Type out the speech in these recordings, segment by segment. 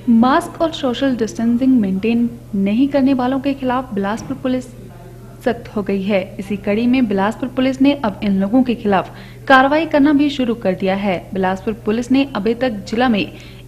Mask और social distancing maintain नहीं करने वालों के खिलाफ बिलासपुर पुलिस सख्त हो गई है। इसी कड़ी में बिलासपुर पुलिस ने अब इन लोगों के खिलाफ कार्रवाई करना भी शुरू कर दिया है। बिलासपुर पुलिस ने अभी तक जिला में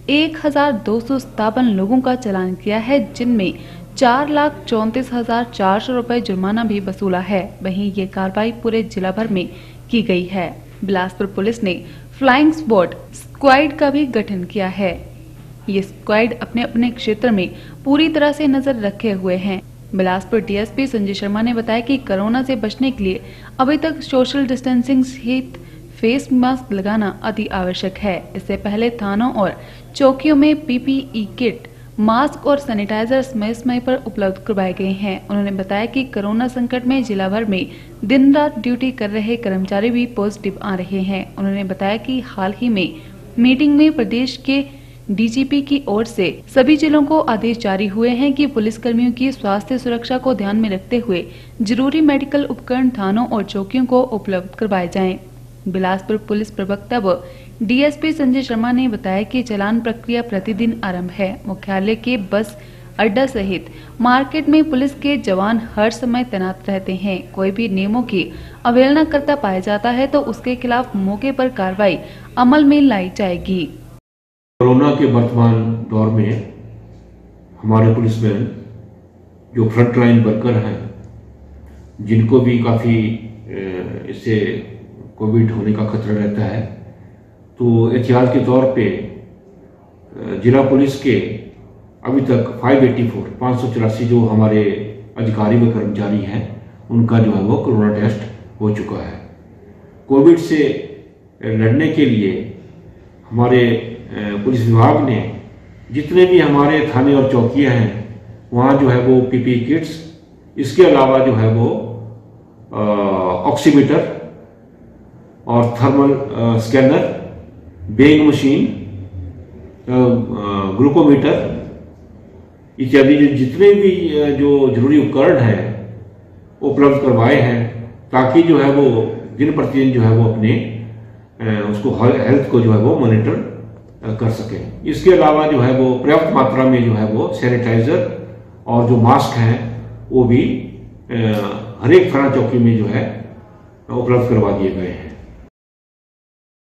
1257 लोगों का चालान किया है, जिनमें 4,34,400 रुपए जुर्माना भी वसूला है। वहीं ये कार्रवाई पूरे जिला भर में की गई है। बिलासपुर पुलिस ने फ्लाइंग स्क्वाड का भी गठन किया है। ये स्क्वाड अपने अपने क्षेत्र में पूरी तरह से नजर रखे हुए हैं। बिलासपुर डीएसपी संजय शर्मा ने बताया कि कोरोना से बचने के लिए अभी तक सोशल डिस्टेंसिंग सहित फेस मास्क लगाना अति आवश्यक है। इससे पहले थानों और चौकियों में पीपीई किट, मास्क और सैनिटाइजर समय समय पर उपलब्ध करवाए गए हैं। उन्होंने बताया कि कोरोना संकट में जिला भर में दिन रात ड्यूटी कर रहे कर्मचारी भी पॉजिटिव आ रहे हैं। उन्होंने बताया कि हाल ही में मीटिंग में प्रदेश के डीजीपी की ओर से सभी जिलों को आदेश जारी हुए हैं कि पुलिसकर्मियों की स्वास्थ्य सुरक्षा को ध्यान में रखते हुए जरूरी मेडिकल उपकरण थानों और चौकियों को उपलब्ध करवाए जाएं। बिलासपुर पुलिस प्रवक्ता व डीएसपी संजय शर्मा ने बताया कि चालान प्रक्रिया प्रतिदिन आरंभ है। मुख्यालय के बस अड्डा सहित मार्केट में पुलिस के जवान हर समय तैनात रहते हैं। कोई भी नियमों की अवहेलना करता पाया जाता है तो उसके खिलाफ मौके पर कार्रवाई अमल में लाई जाएगी। कोरोना के वर्तमान दौर में हमारे पुलिसमैन जो फ्रंट लाइन वर्कर हैं, जिनको भी काफ़ी इससे कोविड होने का खतरा रहता है, तो एहतियात के तौर पे जिला पुलिस के अभी तक 584 जो हमारे अधिकारी व कर्मचारी हैं, उनका जो है वो कोरोना टेस्ट हो चुका है। कोविड से लड़ने के लिए हमारे पुलिस विभाग ने जितने भी हमारे थाने और चौकियां हैं, वहाँ जो है वो पीपीई किट्स, इसके अलावा जो है वो ऑक्सीमीटर और thermal scanner, weighing machine, glucometer इत्यादि जितने भी जो जरूरी उपकरण हैं उपलब्ध करवाए हैं, ताकि जो है वो दिन प्रतिदिन जो है वो अपने उसको हेल्थ को जो है वो मॉनिटर कर सके। इसके अलावा जो है वो पर्याप्त मात्रा में जो है वो सैनिटाइजर और जो मास्क हैं वो भी हर एक थाना चौकी में जो है उपलब्ध करवा दिए गए हैं।